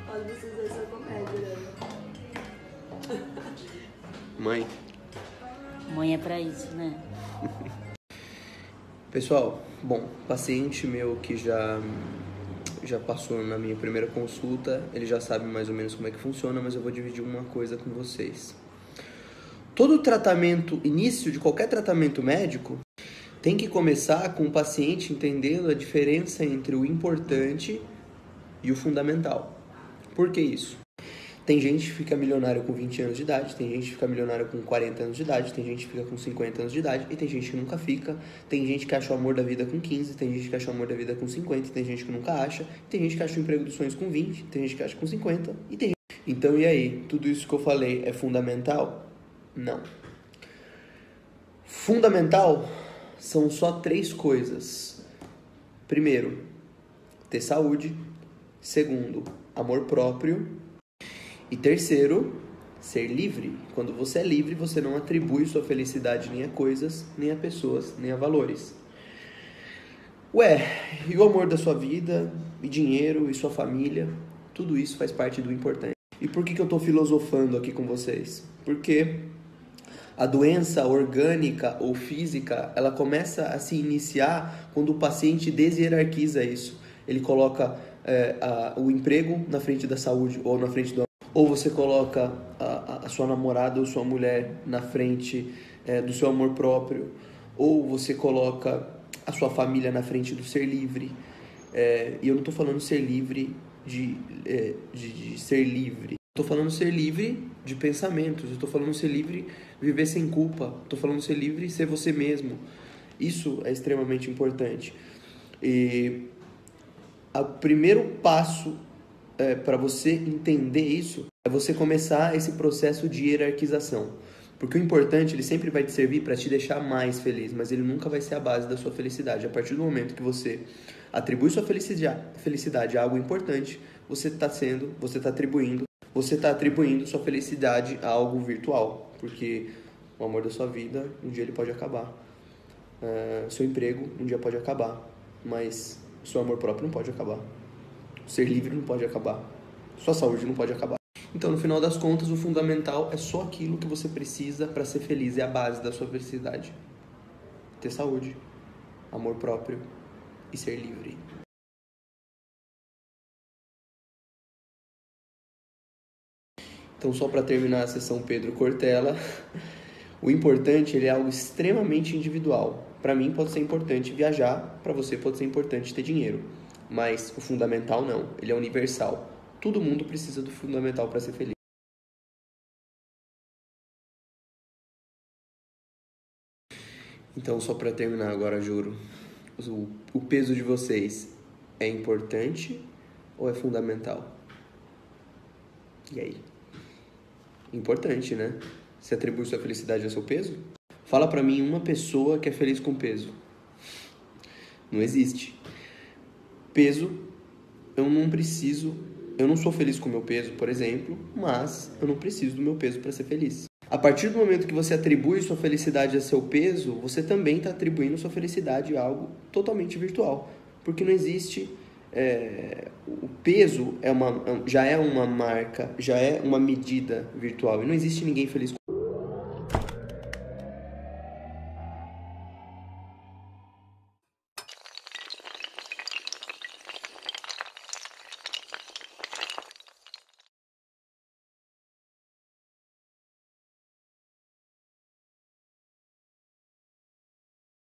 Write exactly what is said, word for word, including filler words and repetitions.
Pode vocês dois são comédia, né? Mãe. Mãe é pra isso, né? Pessoal, bom, paciente meu que já, já passou na minha primeira consulta, ele já sabe mais ou menos como é que funciona, mas eu vou dividir uma coisa com vocês. Todo tratamento, início de qualquer tratamento médico, tem que começar com o paciente entendendo a diferença entre o importante e o fundamental. Por que isso? Tem gente que fica milionário com vinte anos de idade, tem gente que fica milionário com quarenta anos de idade, tem gente que fica com cinquenta anos de idade e tem gente que nunca fica, tem gente que acha o amor da vida com quinze, tem gente que acha o amor da vida com cinquenta, tem gente que nunca acha, tem gente que acha o emprego dos sonhos com vinte, tem gente que acha com cinquenta e tem gente... Então e aí, tudo isso que eu falei é fundamental? Não. Fundamental são só três coisas. Primeiro, ter saúde. Segundo, amor próprio. E terceiro, ser livre. Quando você é livre, você não atribui sua felicidade nem a coisas, nem a pessoas, nem a valores. Ué, e o amor da sua vida, e dinheiro, e sua família, tudo isso faz parte do importante. E por que que eu estou filosofando aqui com vocês? Porque a doença orgânica ou física, ela começa a se iniciar quando o paciente deshierarquiza isso. Ele coloca é, a, o emprego na frente da saúde ou na frente do... Ou você coloca a, a sua namorada ou sua mulher na frente é, do seu amor próprio. Ou você coloca a sua família na frente do ser livre. É, e eu não estou falando ser livre de, é, de, de ser livre. Estou falando ser livre de pensamentos. Estou falando ser livre de viver sem culpa. Estou falando ser livre de ser você mesmo. Isso é extremamente importante. E o primeiro passo é, para você entender isso é você começar esse processo de hierarquização. Porque o importante, ele sempre vai te servir para te deixar mais feliz, mas ele nunca vai ser a base da sua felicidade. A partir do momento que você atribui sua felicidade, felicidade a algo importante, você está sendo, você está atribuindo, você está atribuindo sua felicidade a algo virtual. Porque o amor da sua vida, um dia ele pode acabar. Uh, seu emprego, um dia pode acabar. Mas seu amor próprio não pode acabar. Ser livre não pode acabar. Sua saúde não pode acabar. Então, no final das contas, o fundamental é só aquilo que você precisa para ser feliz. É a base da sua felicidade. Ter saúde, amor próprio e ser livre. Então, só para terminar a sessão Pedro Cortella, o importante, ele é algo extremamente individual. Para mim pode ser importante viajar, para você pode ser importante ter dinheiro. Mas o fundamental não, ele é universal. Todo mundo precisa do fundamental para ser feliz. Então, só para terminar agora, juro, o, o peso de vocês é importante ou é fundamental? E aí? Importante, né? Você atribui sua felicidade ao seu peso? Fala pra mim uma pessoa que é feliz com peso. Não existe. Peso, eu não preciso... Eu não sou feliz com o meu peso, por exemplo, mas eu não preciso do meu peso para ser feliz. A partir do momento que você atribui sua felicidade a seu peso, você também está atribuindo sua felicidade a algo totalmente virtual. Porque não existe... É, o peso é uma, já é uma marca, já é uma medida virtual. E não existe ninguém feliz com